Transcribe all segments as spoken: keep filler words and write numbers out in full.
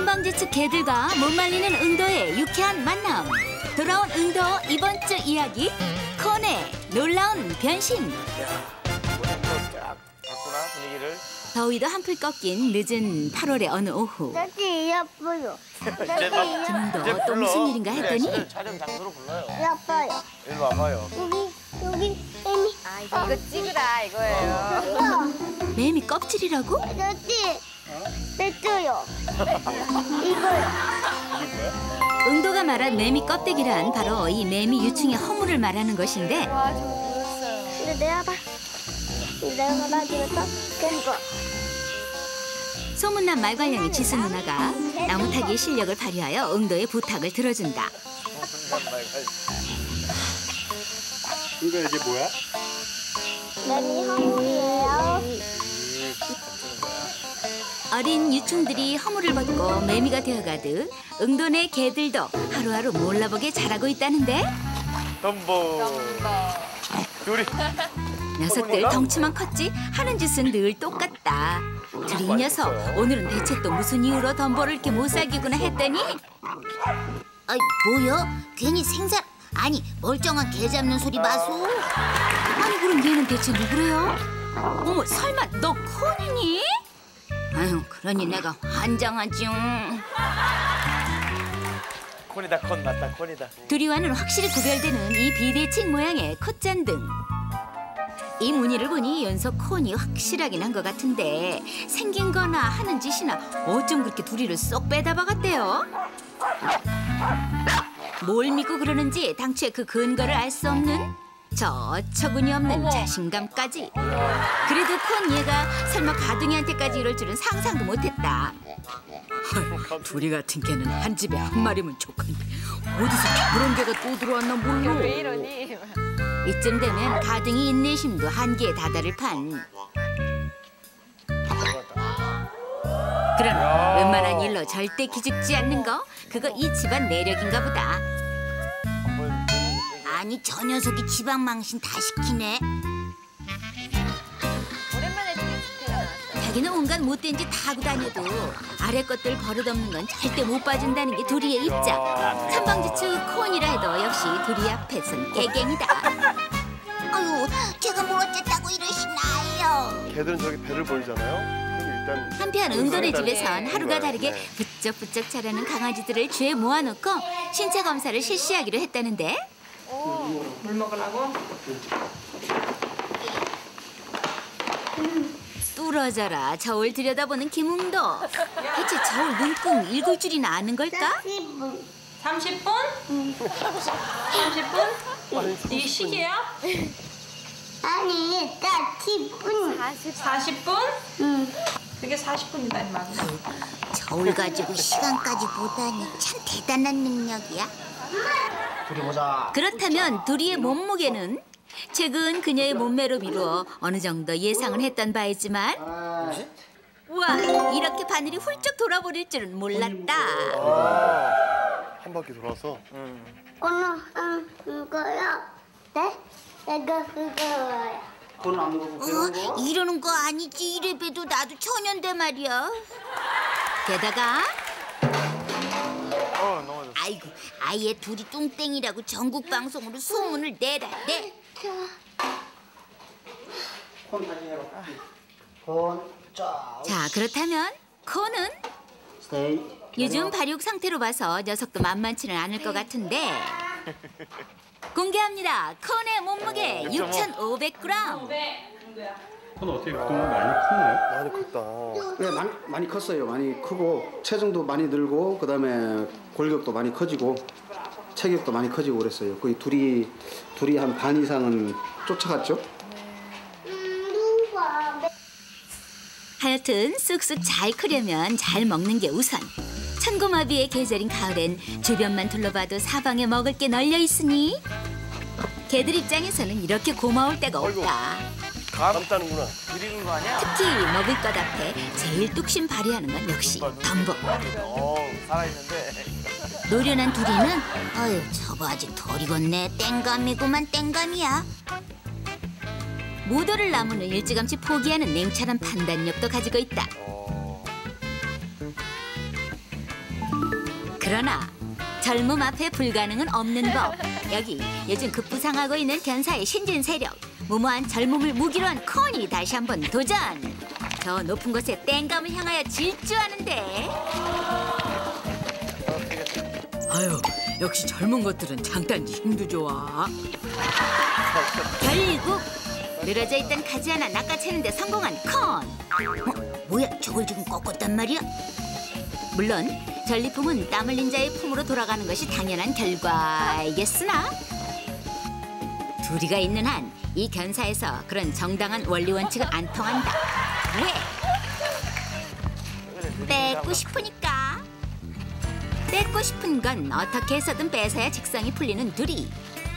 탐방지축 개들과 못 말리는 응도의 유쾌한 만남. 돌아온 응도 이번 주 이야기, 콘의 놀라운 변신. 쫙 바꾸나 분위기를. 더위도 한풀 꺾인 늦은 팔월의 어느 오후. 나지 예뻐요. 김웅도 또 무슨 일인가 했더니 촬영 장소로 불러요. 예뻐요. 일로 와봐요. 여기 여기 애미. 아 이거, 이거 찍으라 이거예요. 매미 껍질이라고? 나지 냈어요. 이거요. 이게 뭐야? 응도가 말한 매미 껍데기란 바로 이 매미 유충의 허물을 말하는 것인데, 와 저 몰랐어요. 이거 내가 봐. 내가 나중에서 깬 거. 소문난 말괄량이 지수 누나가 나무 타기의 실력을 발휘하여 응도의 부탁을 들어준다. 이거 이게 뭐야? 매미 허물이에요. 어린 유충들이 허물을 벗고 매미가 되어가듯 응도네 개들도 하루하루 몰라보게 자라고 있다는데, 덤보. 둘이. 녀석들 덩치만 컸지 하는 짓은 늘 똑같다. 둘이 이 녀석 오늘은 대체 또 무슨 이유로 덤보를 이렇게 못 살기구나 했더니, 아이 뭐야? 괜히 생선 아니 멀쩡한 개 잡는 소리 마소. 아니 그럼 얘는 대체 누구래요? 어머 설마 너 콘이니? 아유 그러니 내가 환장하죠. 콘이다 콘 맞다 콘이다. 둘이와는 확실히 구별되는 이 비대칭 모양의 콧잔등. 이 무늬를 보니 연속 콘이 확실하긴 한 것 같은데 생긴 거나 하는 짓이나 어쩜 그렇게 둘이를 쏙 빼다 박았대요. 뭘 믿고 그러는지 당초에 그 근거를 알 수 없는 저 어처구니 없는 자신감까지. 그래도 콘 얘가 설마 가둥이한테까지 이럴 줄은 상상도 못했다. 둘이 같은 개는 한 집에 한 마리면 족한데 어디서 저런 개가 또 들어왔나 몰라. 왜 이러니? 이쯤 되면 가등이 인내심도 한계에 다다를 판. 그러나 웬만한 일로 절대 기죽지 않는 거, 그거 이 집안 내력인가 보다. 아니 저 녀석이 지방 망신 다 시키네. 오랜만에 지금 집회가 나왔어요. 자기는 온갖 못된 짓 다 하고 다녀도 아래 것들 버릇없는 건 절대 못 봐준다는 게 둘이의 입장. 삼방지축 콘이라 해도 역시 둘이 앞에선 개갱이다. 아유 제가 뭐 어쨌다고 이러시나요? 개들은 저렇게 배를 보이잖아요. 그럼 일단 한편 응도네 집에선 네. 하루가 다르게 네. 부쩍부쩍 자라는 강아지들을 죄 모아놓고 신체 검사를 실시하기로 했다는데, 물 먹으라고? 뚫어져라 저울 들여다보는 김웅도. 대체 저울 눈금 읽을 줄이나 아는 걸까? 삼십 분? 삼십 분? 이게 시계야? 아니 딱 십 분. 사십 분? 응. 그게 사십 분이다니 말. 저울 가지고 시간까지 보다니 참 대단한 능력이야. 둘이 보자. 그렇다면 둘이의 몸무게는 최근 그녀의 몸매로 미루어 어느 정도 예상은 했던 바이지만, 우와 이렇게 바늘이 훌쩍 돌아버릴 줄은 몰랐다. 아, 한 바퀴 돌아서. 오늘 한 그거요. 네? 내가 그거요. 어, 이러는 거 아니지. 이래봬도 나도 처년대 말이야. 게다가 어 넘어졌어. 아이고 아예 둘이 뚱땡이라고 전국 방송으로 소문을 내라 내. 자 그렇다면 콘은 요즘 발육 상태로 봐서 녀석도 만만치는 않을 것 같은데, 공개합니다. 콘의 몸무게 육천오백 그램. 콘 어떻게 그동안 많이 컸나요? 많이 컸다. 네, 많이, 많이 컸어요. 많이 크고 체중도 많이 늘고 그다음에 골격도 많이 커지고 체격도 많이 커지고 그랬어요. 거의 둘이 둘이 한 반 이상은 쫓아갔죠. 하여튼 쑥쑥 잘 크려면 잘 먹는 게 우선. 천고마비의 계절인 가을엔 주변만 둘러봐도 사방에 먹을 게 널려 있으니 개들 입장에서는 이렇게 고마울 때가 없다. 감따는구나. 드리는 거 아니야? 특히 먹을 것 앞에 제일 뚝심 발휘하는 건 역시 덤보. 어 살아있는데. 노련한 둘이는 아유 저거 아직 덜 익었네. 땡감이구만 땡감이야. 모더를 나무는 일찌감치 포기하는 냉철한 판단력도 가지고 있다. 그러나 젊음 앞에 불가능은 없는 법. 여기 요즘 급부상하고 있는 견사의 신진 세력. 무모한 젊음을 무기로 한 콘이 다시 한번 도전. 저 높은 곳에 땡감을 향하여 질주하는데. 아유, 역시 젊은 것들은 장단지 힘도 좋아. 결국 늘어져 있던 가지 하나 낚아채는데 성공한 콘. 어? 뭐야, 저걸 지금 꺾었단 말이야? 물론 전리품은 땀 흘린 자의 품으로 돌아가는 것이 당연한 결과이겠으나 둘이가 있는 한 이 견사에서 그런 정당한 원리 원칙은 안 통한다. 왜? 뺏고 싶으니까. 뺏고 싶은 건 어떻게 해서든 뺏어야 직성이 풀리는 둘이.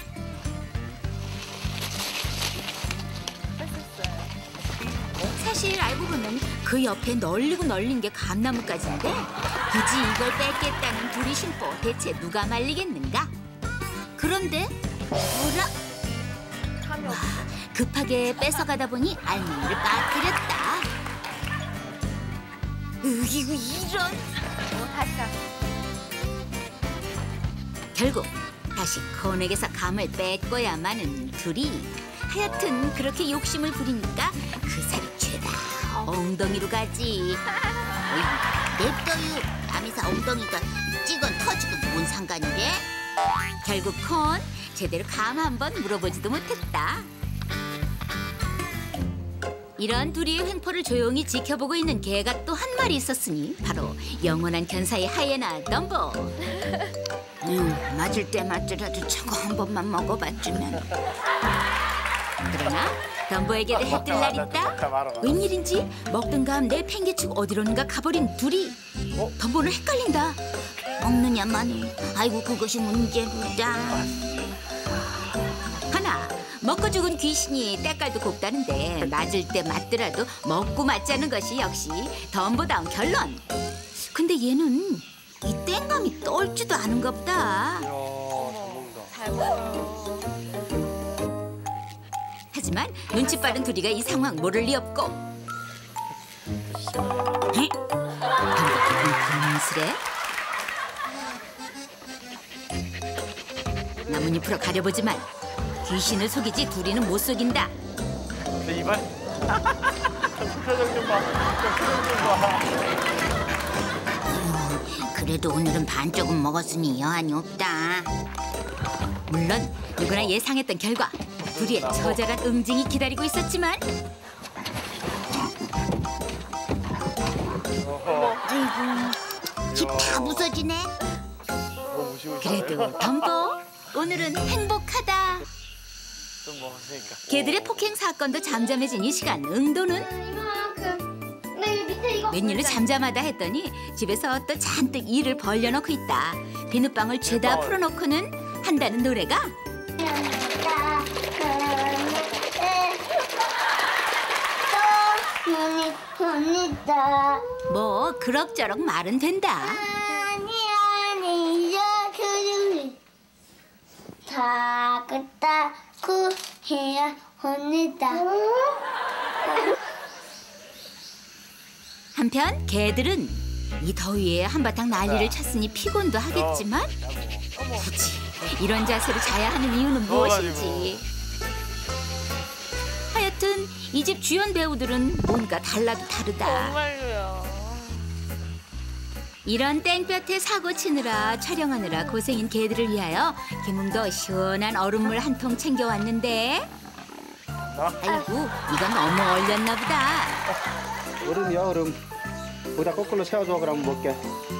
사실 알고 보면 그 옆에 널리고 널린 게 감나무까지인데 굳이 이걸 뺏겠다는 둘이 심보 대체 누가 말리겠는가? 그런데 뭐라? 와, 급하게 뺏어가다 보니 알맹이를 빠뜨렸다. 으이구 이런. 결국 다시 콘에게서 감을 뺏고야마는 둘이. 하여튼 그렇게 욕심을 부리니까 그 살이 죄다 엉덩이로 가지. 어이, 냅둬요. 남이사 엉덩이가 찍어 터지고 뭔 상관이래? 결국 콘 제대로 감 한번 물어보지도 못했다. 이런 둘이의 횡포를 조용히 지켜보고 있는 개가 또 한 마리 있었으니 바로 영원한 견사의 하이에나 덤보. 음, 맞을 때 맞더라도 저거 한 번만 먹어봤주면. 그러나 덤보에게도 해뜰 날 있다. 웬일인지 먹던 감 내팽개치고 어디론가 가버린 둘이. 덤보는 헷갈린다. 먹느냐 마느냐. 아이고 그것이 문제로다. 하나 먹고 죽은 귀신이 때깔도 곱다는데 맞을 때 맞더라도 먹고 맞자는 것이 역시 덤보다운 결론. 근데 얘는 이 땡감이 떨지도 않은가 보다. 잘 먹는다. 하지만 눈치 빠른 둘이가 이 상황 모를 리 없고. 에? 덤보 불만스레. 나뭇잎으로 가려보지만 귀신을 속이지 둘이는 못 속인다. 내 이발. 저 표정 좀 봐. 저 표정 좀 봐. 그래도 오늘은 반쪽은 먹었으니 여한이 없다. 물론 누구나 예상했던 결과 둘이의 처절한 응징이 기다리고 있었지만 아이고 집 다 부서지네. 너무 무시무시하네. 그래도 덤보 오늘은 행복하다. 좀 먹었으니까. 개들의 폭행 사건도 잠잠해진 이 시간 응도는 이만큼. 네 밑에 이거. 웬일로 잠잠하다 했더니 집에서 또 잔뜩 일을 벌려놓고 있다. 비눗방울 죄다 풀어놓고는 한다는 노래가 눈이 돈이다. 뭐 그럭저럭 말은 된다. 아니 아니 여기 다 끝다고 해야 합니다. 한편 개들은 이 더위에 한바탕 난리를 쳤으니 피곤도 하겠지만 굳이 이런 자세로 자야 하는 이유는 무엇인지. 하여튼 이 집 주연 배우들은 뭔가 달라도 다르다. 정말로요. 이런 땡볕에 사고 치느라 촬영하느라 고생인 개들을 위하여 김웅도 시원한 얼음물 한 통 챙겨왔는데 아이고 이건 너무 얼렸나 보다. 얼음이야 얼음. 거기다 거꾸로 세워줘 그러면 먹게.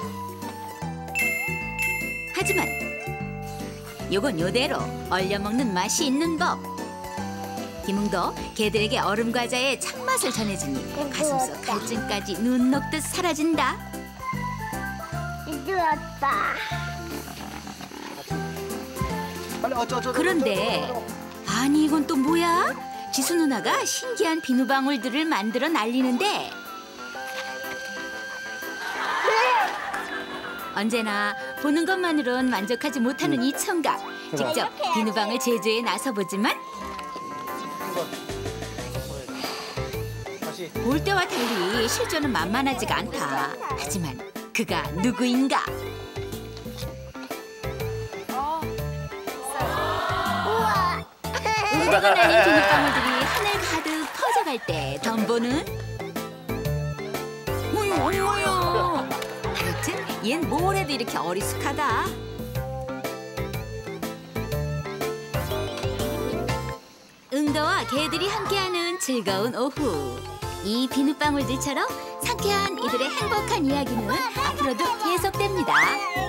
하지만 요건 요대로 얼려 먹는 맛이 있는 법. 김웅도 개들에게 얼음 과자의 참맛을 전해주니 가슴속 갈증까지 눈 녹듯 사라진다. 이제 왔다. 빨리 어쩌 어쩌. 그런데 아니 이건 또 뭐야? 지수 누나가 신기한 비누방울들을 만들어 날리는데 언제나 보는 것만으론 만족하지 못하는 이 청각. 직접 비누방울 제조에 나서보지만 다시. 볼 때와 달리 실전은 만만하지가 않다. 하지만 그가 누구인가? 뽀득뽀득한 날린 비눗방울들이 하늘 가득 퍼져갈 때 덤보는 어이 엄마야. 하여튼 얜 뭘 해도 이렇게 어리숙하다. 응도와 개들이 함께하는 즐거운 오후. 이 비눗방울들처럼 상쾌한 이들의 행복한 이야기는 앞으로도 계속됩니다.